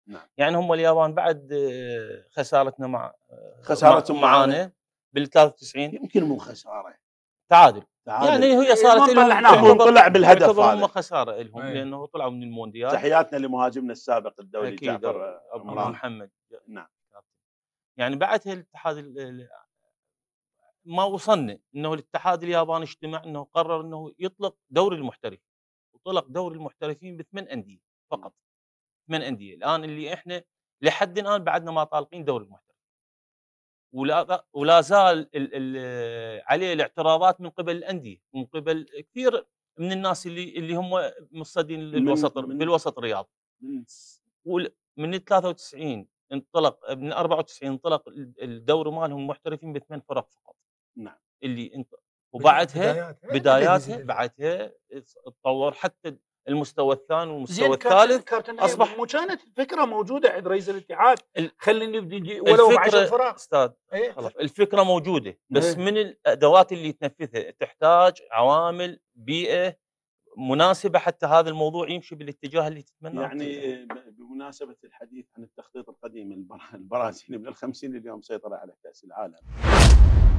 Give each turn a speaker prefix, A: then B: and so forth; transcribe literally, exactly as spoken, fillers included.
A: نعم.
B: يعني هم اليابان بعد آه، خسارتنا مع
A: خسارتهم
B: معانا بال ثلاثة وتسعين
A: يمكن مو خساره،
B: تعادل.
A: تعادل.
B: يعني هي صارت لهم
A: طلعناهم طلع بالهدف
B: تعتبر
A: هذا.
B: هم خساره لهم
C: أيه.
B: لانه طلعوا من المونديال.
A: تحياتنا لمهاجمنا السابق الدولي
B: أكيد
A: جعفر
B: ابو
A: عمران.
B: محمد.
A: نعم.
B: يعني بعدها الاتحاد ال- ما وصلنا انه الاتحاد الياباني اجتمع انه قرر انه يطلق دوري المحترف، وطلق دوري المحترفين بثمان انديه فقط. ثمان انديه الان اللي احنا لحد الان بعدنا ما طالقين دوري المحترف. ولا ولا زال ال ال عليه الاعتراضات من قبل الانديه، من قبل كثير من الناس اللي اللي هم مصدين للوسط بالوسط الرياضي. من ثلاثة وتسعين انطلق، من أربعة وتسعين انطلق الدوري مالهم محترفين بثمان فرق فقط.
A: نعم.
B: اللي انت وبعدها
C: بداياتها
B: بداياتها بعدها تطور حتى المستوى الثاني والمستوى
C: كابتن
B: الثالث.
C: كابتن
B: اصبح
C: مو كانت الفكره موجوده عند رئيس الاتحاد
B: ال-
C: خلينا نبدي ولو ب عشر فرق
B: استاذ
C: ايه؟
B: خلاص الفكره موجوده، بس
C: ايه؟
B: من الادوات اللي تنفذها تحتاج عوامل بيئه مناسبه حتى هذا الموضوع يمشي بالاتجاه اللي تتمناه.
A: يعني بمناسبه الحديث عن التخطيط القديم، البرازيلي من الخمسين اليوم سيطر على كاس العالم.